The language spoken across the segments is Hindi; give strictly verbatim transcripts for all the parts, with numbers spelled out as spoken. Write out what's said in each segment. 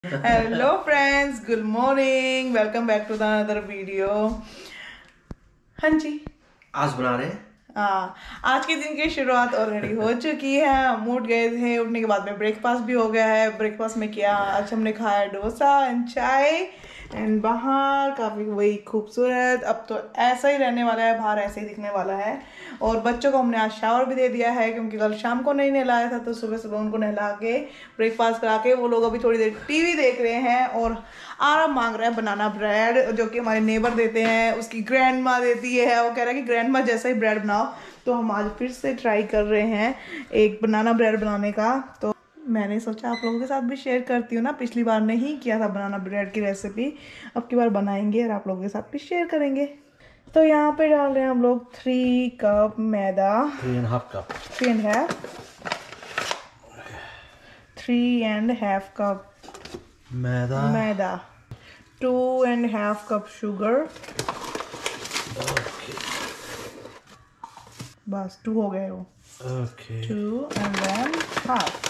Hello friends, good morning, welcome back to the another video. हाँ जी, आज बना रहे हैं। हाँ, आज के दिन की शुरुआत ऑलरेडी हो चुकी है। हम उठ गए थे, उठने के बाद में ब्रेकफास्ट भी हो गया है। ब्रेकफास्ट में किया, आज हमने खाया डोसा एंड चाय एंड बाहर काफ़ी वही खूबसूरत। अब तो ऐसा ही रहने वाला है, बाहर ऐसे ही दिखने वाला है। और बच्चों को हमने आज शावर भी दे दिया है क्योंकि कल शाम को नहीं नहलाया था, तो सुबह सुबह उनको नहला के ब्रेकफास्ट करा के वो लोग अभी थोड़ी देर टीवी देख रहे हैं और आराम मांग रहा है। बनाना ब्रेड जो कि हमारे नेबर देते हैं, उसकी ग्रैंड माँ देती है। वो कह रहा है कि ग्रैंड माँ जैसा ही ब्रेड बनाओ, तो हम आज फिर से ट्राई कर रहे हैं एक बनाना ब्रेड बनाने का। तो मैंने सोचा आप लोगों के साथ भी शेयर करती हूँ ना, पिछली बार नहीं किया था बनाना ब्रेड की रेसिपी, अब की बार बनाएंगे और आप लोगों के साथ भी शेयर करेंगे। तो यहाँ पे डाल रहे हैं हम लोग थ्री कप मैदा, three and half cup three and half three and half cup मैदा मैदा two and half cup sugar. बस टू हो गए वो। Okay two and then half.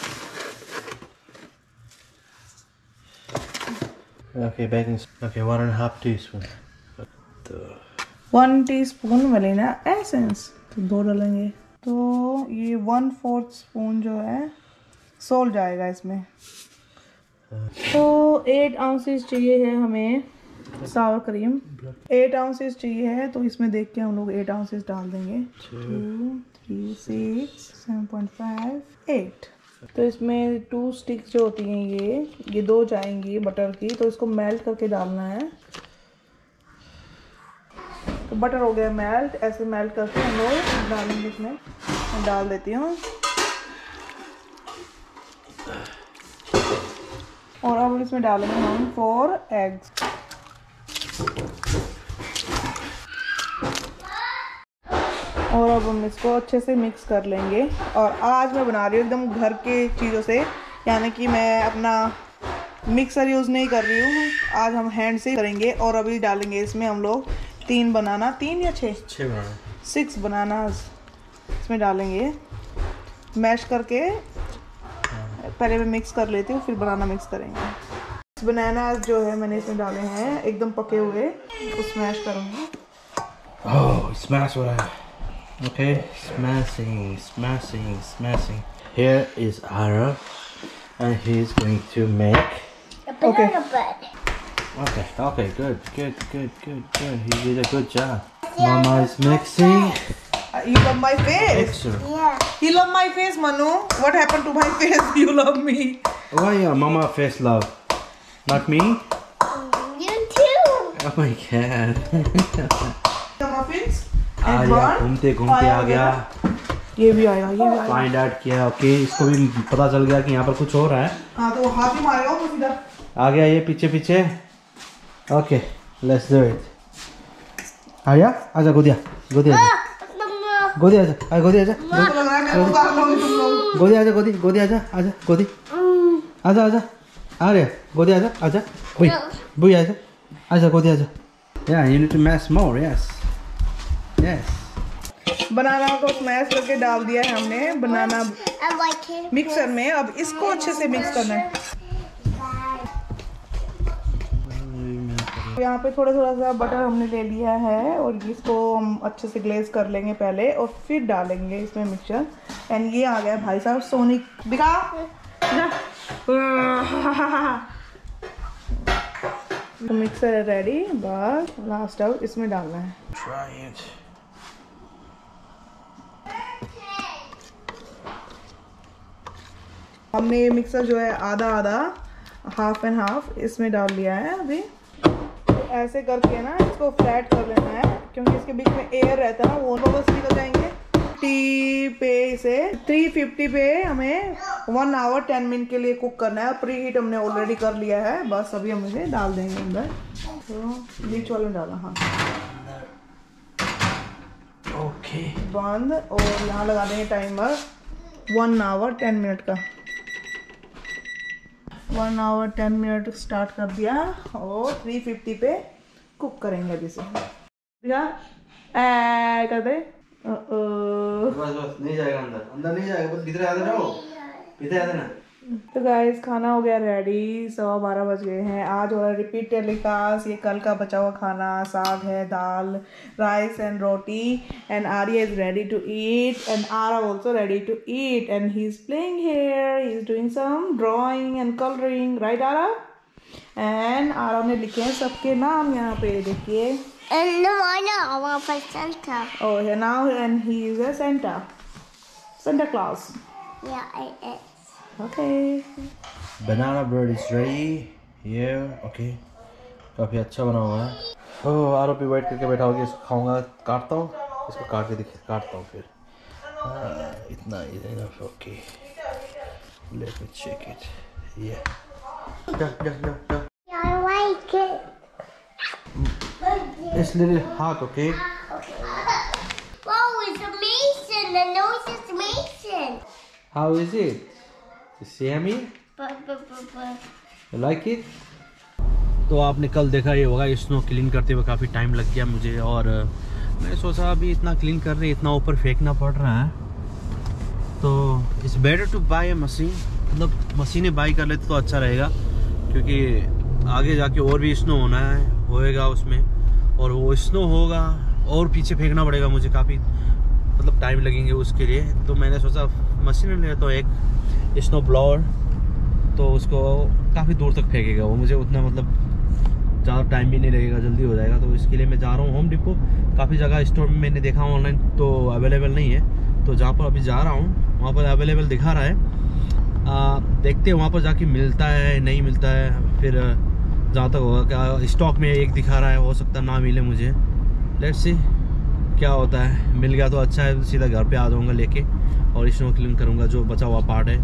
Okay baking okay one and half teaspoon. तो वन टीस्पून वनीला एसेंस, तो दो डालेंगे। तो ये वन फोर्थ स्पून जो है सोल जाएगा इसमें। तो एट आउंसेस चाहिए है हमें सावर क्रीम, एट आउंसेस चाहिए है, तो इसमें देख के हम लोग एट आउंसेस डाल देंगे। Two three six seven point five eight. तो इसमें टू स्टिक्स जो होती हैं ये ये दो जाएंगी बटर की, तो इसको मेल्ट करके डालना है। तो बटर हो गया मेल्ट, ऐसे मेल्ट करके हम लोग डालेंगे इसमें। मैं डाल देती हूँ। और अब इसमें डालेंगे हम फोर एग्स। और अब हम इसको अच्छे से मिक्स कर लेंगे। और आज मैं बना रही हूँ एकदम घर के चीज़ों से, यानी कि मैं अपना मिक्सर यूज़ नहीं कर रही हूँ, आज हम हैंड से करेंगे। और अभी डालेंगे इसमें हम लोग तीन बनाना, तीन या छः छः बनाना, सिक्स बनानास इसमें डालेंगे। मैश करके पहले मैं मिक्स कर लेती हूँ, फिर बनाना मिक्स करेंगे। बनानास जो है मैंने इसमें डाले हैं एकदम पके हुए, उसको स्मैश करूँगी। ओह स्मैश हो रहा है। Okay smashing smashing smashing. Here is Arab and he is going to make a banana bread. okay okay good good good good good he did a good job. Mama is mixing. You love my face. Mixer. Yeah. You love my face, Manu. What happened to my face? You love me. Why your mama face love? Not me? You too. Oh my god. The muffins. आ And गया, one. घूमते घूमते आ गया। ये भी आया, ये भी आया। फाइंड आउट किया। ओके इसको भी पता चल गया कि यहाँ पर कुछ हो रहा है। हाँ, तो वो हाथ ही मारेगा तो सीधा। आ गया ये पीछे पीछे। Okay let's do it. आ गया, आजा गोदिया गोदी आजा गोदी आजा आ गोदी आजा मुझे तो लग रहा है मैं उतार लूंगी तुम लोग। गोदी आजा गोदी गोदी आजा आजा गोदी आजा आजा आ रहे गोदी आजा आजा बुई बुई आजा आजा गोदी आजा। Yeah you need to mash more. Yes yes. Banana को स्मैश करके डाल दिया है हमने banana I like it. Mixer में। अब इसको अच्छे से मिक्स करना है। यहाँ पे थोड़ा थोड़ा सा बटर हमने ले लिया है और इसको हम अच्छे से ग्लेज कर लेंगे पहले और फिर डालेंगे इसमें मिक्सचर। एंड ये आ गया भाई साहब सोनिक, दिखा तो मिक्सर है रेडी। बस लास्ट अब इसमें डालना है। Try it. हमने ये मिक्सर जो है आधा आधा हाफ एंड हाफ इसमें डाल लिया है अभी। तो ऐसे करके ना इसको फ्लैट कर लेना है, क्योंकि इसके बीच में एयर रहता है ना, वो बबल्स निकल जाएंगे। टी पे इसे थ्री फिफ्टी पे हमें वन आवर टेन मिनट के लिए कुक करना है। प्री हीट हमने ऑलरेडी कर लिया है, बस अभी हम इसे डाल देंगे अंदर। तो बीच वाले में डाला, हाँ ओके बंद। और यहाँ लगा देंगे timer one hour ten minute का। One hour ten minute start कर दिया और थ्री फिफ्टी पे कुक करेंगे अभी से। ऐ कर दे। बस बस नहीं जाएगा अंदर अंदर नहीं जाएगा, बस भीतर आ जाओ भीतर आ जाना। तो गाइस खाना हो गया रेडी, सवा बारह बज गए हैं। आज हो रहा है रिपीट टेलीकास्ट। ये कल का बचा हुआ खाना, साग है, dal, rice and roti. And Arya is ready to eat and Aara also ready to eat and he is playing here, he is doing some drawing and colouring, right Aara? And Aara ने लिखे हैं सबके नाम यहाँ पे, देखिए। And no, I know. I want to play Santa. Oh, yeah, now and he is a Santa, Santa Claus. Yeah, it is. Okay. Banana bread is ready here. Okay. काफी अच्छा बना हुआ है। ओह आरो पे वेट करके बैठा होगी, इसको खाऊंगा, काटता हूँ, इसको काट के दिख काटता हूँ फिर। हाँ, इतना enough. Okay, let me check it. ये जा जा जा जा। Yeah, I like it. It's little hot, okay? Wow, it's amazing. The nose is amazing. How is it? It's yummy? But, but, but, but. You like it? तो आपने कल देखा ये होगा, स्नो क्लीन करते हुए काफ़ी टाइम लग गया मुझे, और मैंने सोचा अभी इतना क्लीन कर रहे, इतना ऊपर फेंकना पड़ रहा है, तो it's better to buy a machine. मतलब मशीनें बाई कर लेते तो अच्छा रहेगा, क्योंकि आगे जाके और भी स्नो होना है, होएगा उसमें, और वो स्नो होगा और पीछे फेंकना पड़ेगा मुझे, काफ़ी मतलब टाइम लगेंगे उसके लिए। तो मैंने सोचा मशीन ले तो एक स्नो ब्लोअर, तो उसको काफ़ी दूर तक फेंकेगा वो, मुझे उतना मतलब ज़्यादा टाइम भी नहीं लगेगा, जल्दी हो जाएगा। तो इसके लिए मैं जा रहा हूँ होम डिपो। काफ़ी जगह स्टोर में मैंने देखा ऑनलाइन तो अवेलेबल नहीं है, तो जहाँ पर अभी जा रहा हूँ वहाँ पर अवेलेबल दिखा रहा है। आ, देखते हैं वहाँ पर जाके मिलता है नहीं मिलता है, फिर जहाँ तक होगा, क्या स्टॉक में एक दिखा रहा है, हो सकता है ना मिले मुझे। लेट्स सी क्या होता है, मिल गया तो अच्छा है, सीधा घर पे आ जाऊँगा लेके और स्नो क्लीन करूँगा जो बचा हुआ पार्ट है।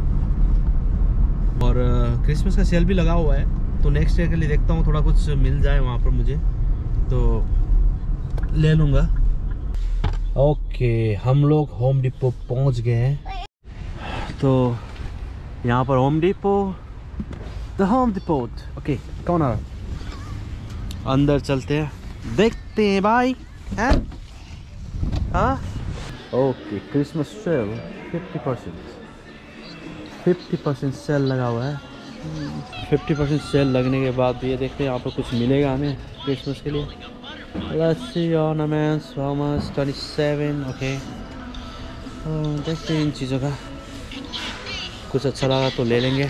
और क्रिसमस का सेल भी लगा हुआ है, तो नेक्स्ट ईयर के लिए देखता हूँ थोड़ा कुछ मिल जाए वहाँ पर मुझे तो ले लूँगा। ओके, हम लोग होम डिपो पहुँच गए हैं। तो यहाँ पर Home Depot, the Home Depot. Okay, कौन आ रहा? अंदर चलते हैं, देखते हैं भाई। हैं? हाँ, okay, Christmas sale fifty percent fifty percent sale लगा हुआ है। फिफ्टी परसेंट सेल लगने के बाद ये देखते हैं यहाँ पर कुछ मिलेगा हमें क्रिसमस के लिए। Let's see ornaments, how much? Twenty seven. Okay, देखते हैं इन चीज़ों का, कुछ अच्छा लगा तो ले लेंगे।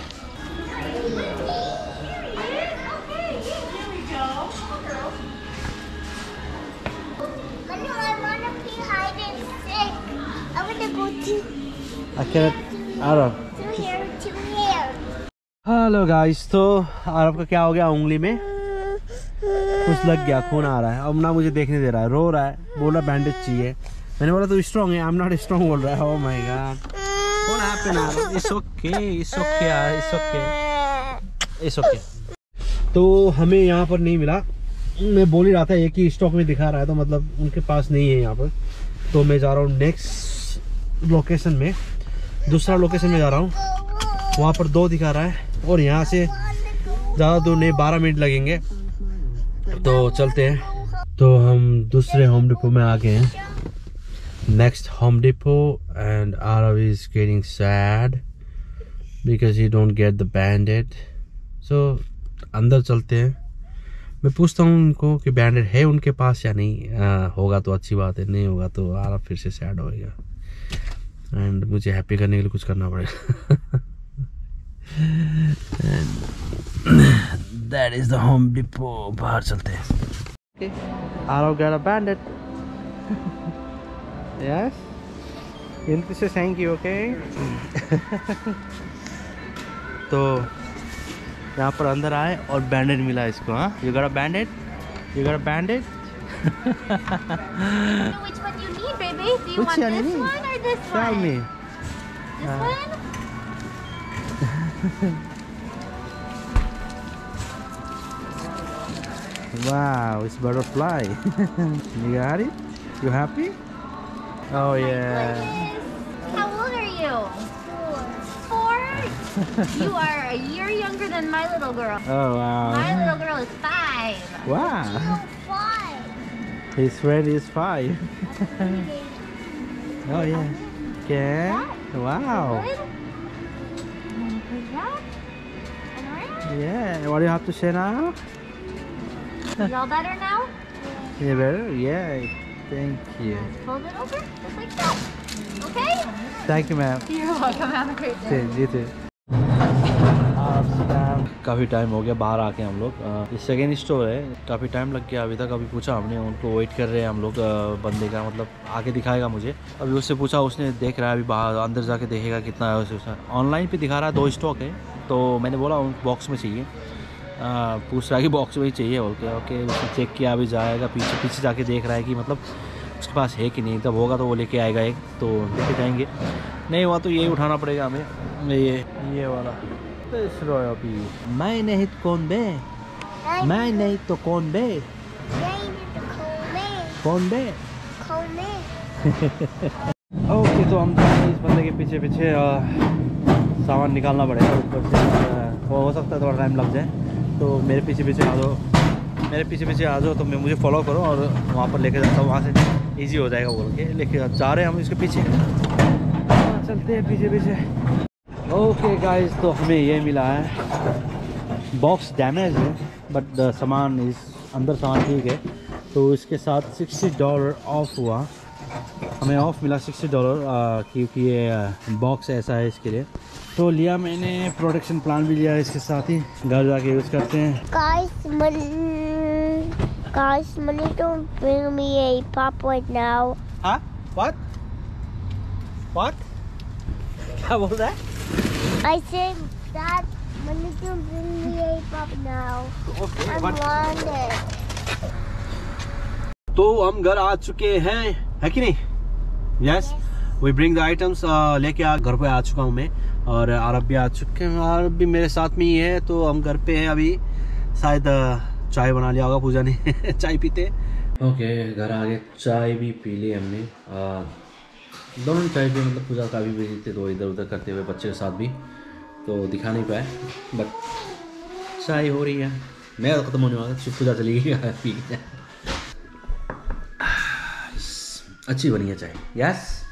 हेलो गाइस, तो आरब का क्या हो गया, उंगली में कुछ लग गया, खून आ रहा है। अब ना मुझे देखने दे रहा है, रो रहा है, बोला बैंडेज चाहिए। मैंने बोला तो स्ट्रॉन्ग है, आई एम नॉट स्ट्रॉन्ग बोल रहा है। Oh my god, what happened? It's okay, it's okay यार, इट्स ओके, इट्स ओके। तो हमें यहाँ पर नहीं मिला, मैं बोल ही रहा था एक ही स्टॉक में दिखा रहा है, तो मतलब उनके पास नहीं है यहाँ पर। तो मैं जा रहा हूँ नेक्स्ट लोकेशन में, दूसरा लोकेशन में जा रहा हूँ, वहाँ पर दो दिखा रहा है, और यहाँ से ज़्यादा दूर नहीं, बारह मिनट लगेंगे। तो चलते हैं। तो हम दूसरे होम डिपो में आ गए हैं, next Home Depot, and Arav is getting sad because he don't get the bandit. So अंदर चलते हैं, मैं पूछता हूँ उनको कि बैंडेड है उनके पास या नहीं। आ, होगा तो अच्छी बात है, नहीं होगा तो Arav फिर से सैड होएगा, एंड मुझे हैप्पी करने के लिए कुछ करना पड़ेगा। That is the home depot. बाहर चलते हैं। Okay. Arav got a bandit. Yes. You need to say thank you, okay? तो यहाँ पर अंदर आए और बैंडेड मिला इसको। हाँ, you got a bandit? You got a bandit? Which one you need, baby? Do you Which want one you this need? one or this Tell one? me. This Uh, one? Wow, it's butterfly. You got it? You happy? Oh yeah. How old are you? Four. Four? You are a year younger than my little girl. Oh wow. My little girl is five. Wow. Five. His friend is five. Oh yeah. Okay. Wow. Yeah, what do you have to say now? Is all better now? Yeah, better? Yeah, thank you. Fold it over, just like that. Okay? Thank you, ma'am. You're welcome. Have a great day. जी थे। काफ़ी टाइम हो गया बाहर आके हम लोग। ये सेकेंड स्टोर है, काफ़ी टाइम लग गया अभी तक। अभी पूछा हमने उनको, वेट कर रहे हैं हम लोग बंदे का, मतलब आके दिखाएगा मुझे। अभी उससे पूछा, उसने देख रहा है अभी बाहर, अंदर जाके देखेगा कितना है उसे। ऑनलाइन पे दिखा रहा है दो स्टॉक है, तो मैंने बोला बॉक्स में चाहिए। आ, पूछ रहा है कि बॉक्स में ही चाहिए बोल के। ओके, उसने चेक किया, अभी जाएगा पीछे पीछे जाके देख रहा है कि मतलब उसके पास है कि नहीं। तब होगा तो वो लेके आएगा एक, तो लेके जाएंगे। नहीं हुआ तो यही उठाना पड़ेगा हमें, ये ये वाला। अभी मैं नहीं तो कौन बे, मैं नहीं तो कौन बे, कौन बे। ओके, तो हम इस बंदे के पीछे पीछे सामान निकालना पड़ेगा ऊपर से। वो हो सकता है थोड़ा टाइम लग जाए, तो मेरे पीछे पीछे आ जाओ, मेरे पीछे पीछे आ जाओ, तो मैं मुझे फॉलो करो और वहाँ पर लेके जाता हूँ। वहाँ से इजी हो जाएगा बोल के लेके जा रहे हैं हम इसके पीछे। चलते हैं पीछे पीछे। ओके गाइस, तो हमें ये मिला है, बॉक्स डैमेज है बट सामान इस अंदर सामान ठीक है। तो इसके साथ सिक्सटी डॉलर ऑफ हुआ, हमें ऑफ मिला सिक्सटी डॉलर, क्योंकि ये बॉक्स ऐसा है इसके लिए। तो लिया मैंने, प्रोटेक्शन प्लान भी लिया इसके साथ ही, घर जाके यूज़ करते हैं। Guys, money, guys, money don't bring me a pop right now. हाँ? What? What? क्या बोल रहा है? I said that money don't bring me a pop now. Okay, I but- want it. तो हम घर आ चुके हैं, है कि नहीं? Yes, we bring the items. लेके आ घर पे आ चुका हूँ मैं, और अरब भी आ चुके हैं। अरब भी मेरे साथ में ही है, तो हम घर पे हैं अभी। शायद uh, चाय बना लिया होगा पूजा ने चाय पीते। ओके, घर आ गए, चाय भी पी ली हमने। uh, दोनों चाय पी, मतलब पूजा का भी बिजी थे तो इधर उधर करते हुए, बच्चे के साथ भी, तो दिखा नहीं पाए। बट चाय हो रही है, मैं ख़त्म होने वाला, सिर्फ पूजा चली गई पी। अच्छी बनी है चाय। यस।